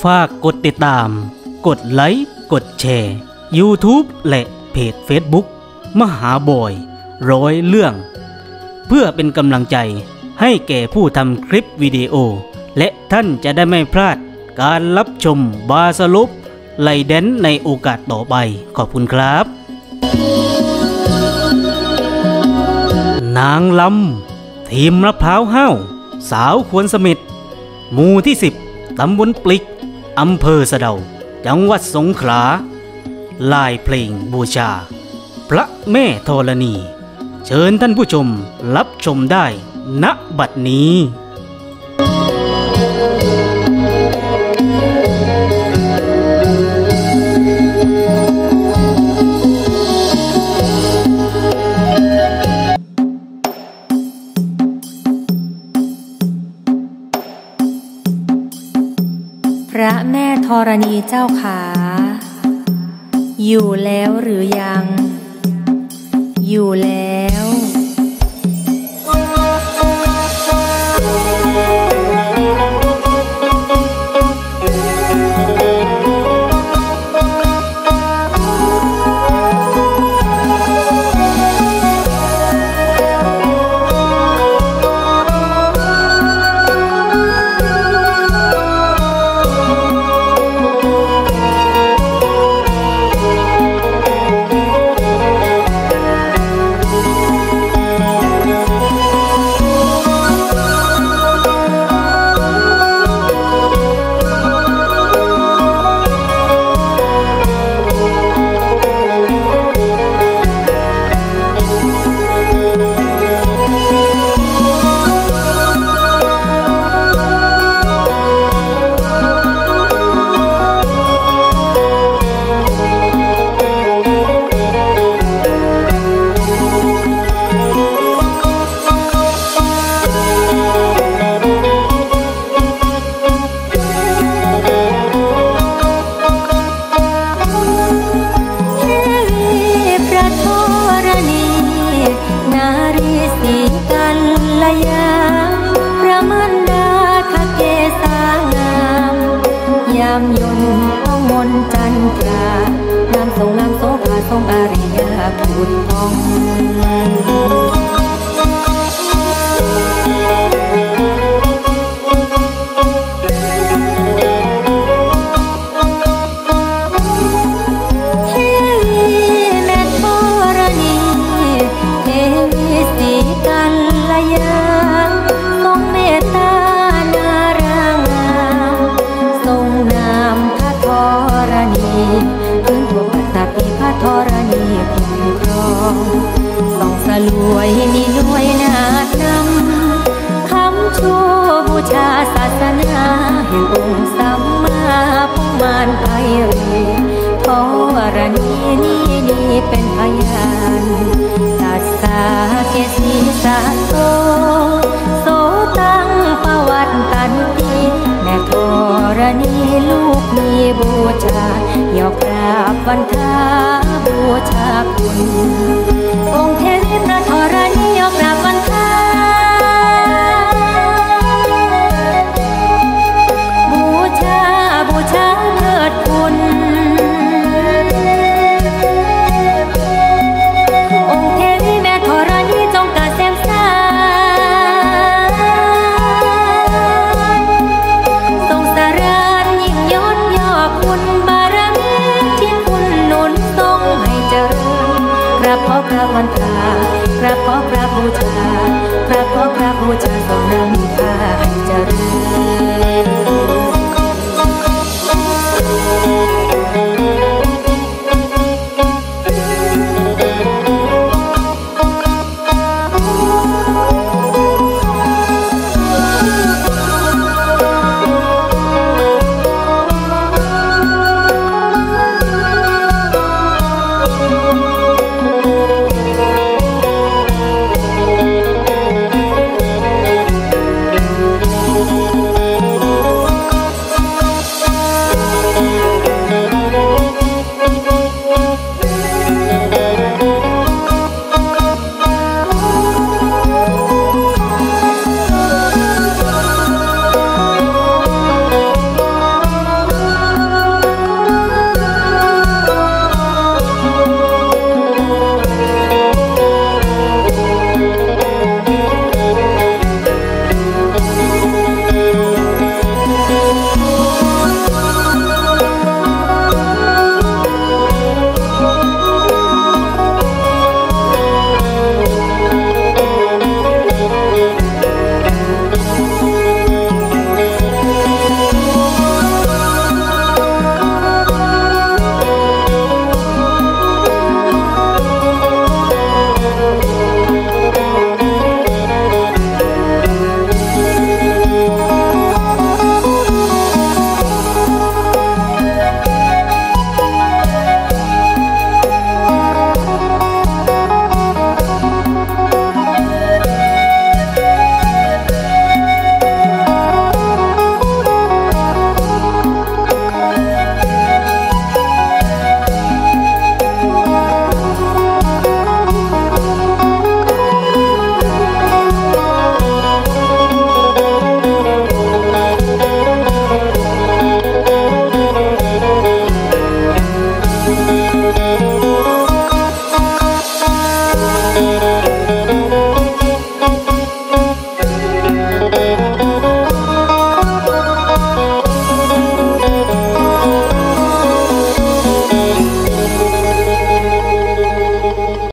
ฝากกดติดตามกดไลค์กดแชร์ YouTube และเพจ Facebook มหาบอยร้อยเรื่องเพื่อเป็นกำลังใจให้แก่ผู้ทำคลิปวิดีโอและท่านจะได้ไม่พลาดการรับชมบาสรุปไลแดนในโอกาสต่อไปขอบคุณครับนางลำทีมมะพร้าวห้าวสาวควรสมิทหมู่ที่10ตำบลปลิกอำเภอสะเดาจังหวัดสงขลาลายเพลงบูชาพระแม่ธรณีเชิญท่านผู้ชมรับชมได้ณบัดนี้พระแม่ธรณีเจ้าขาอยู่แล้วหรือยังอยู่แล้ววันทาบูชาคุณองค์เทพพระธรณียกราบวันทาบูชาเถิดคุณองค์เทพแม่ธรณีจงเกิดแสงสาทรงสรานยิ่งยศย่อคุณกราบขอกราบวันทากราบขอกราบบูชากราบขอกราบบูชาทรงนำพาให้เจริญ Thank you.